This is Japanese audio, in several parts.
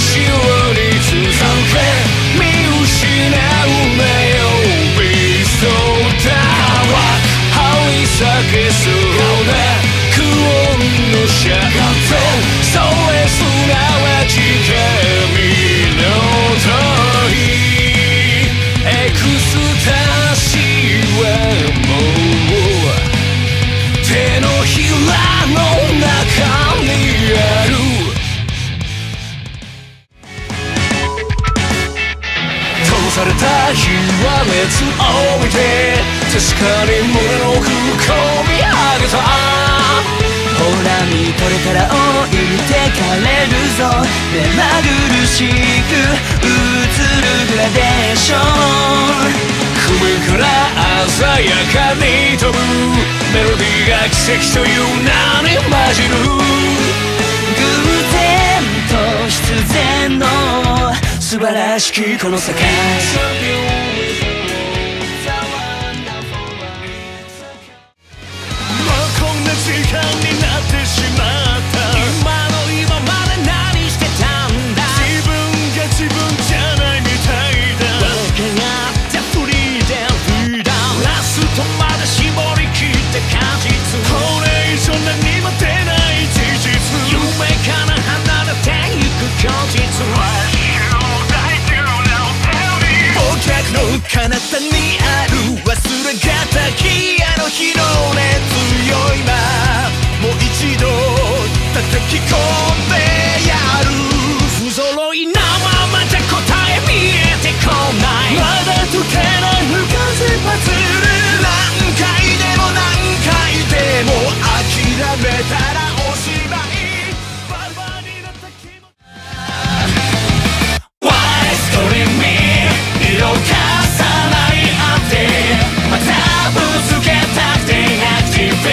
後ろに続け見失うなよビストタワー張り裂けそうなクオンのシャットそれすなわち神の問いエクスタシーはもう手のひらの中にある通された火は熱を帯びて確かに胸の奥込み上げたほら見これから置いてかれるぞ目まぐるしく映るグラデーション首から鮮やかに飛ぶメロディーが奇跡という名に混じる偶然と必然の素晴らしきこの世界時間になってしまった今の今まで何してたんだ自分が自分じゃないみたいだ訳があってフリーでフリーダウンラストまで絞り切って果実これ以上何も出ない事実夢から離れてゆく虚実お客の彼方にある忘れがたきあの日の熱強いもう一度叩き込んでやる不揃いなままじゃ答え見えてこないまだ解けない不風パズル何回でも何回でも諦めたらおしまいバラバラになった気持ち Why story me 色を重ないあってまたぶつけたくてアクティブ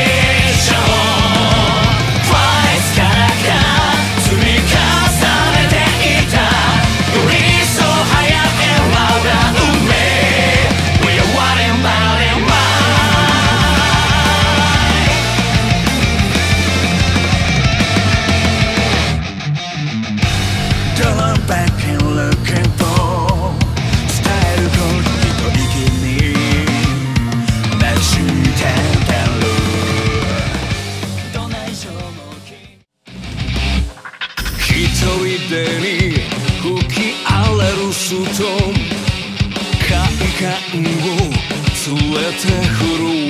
吹き荒れるストーム快感を連れて震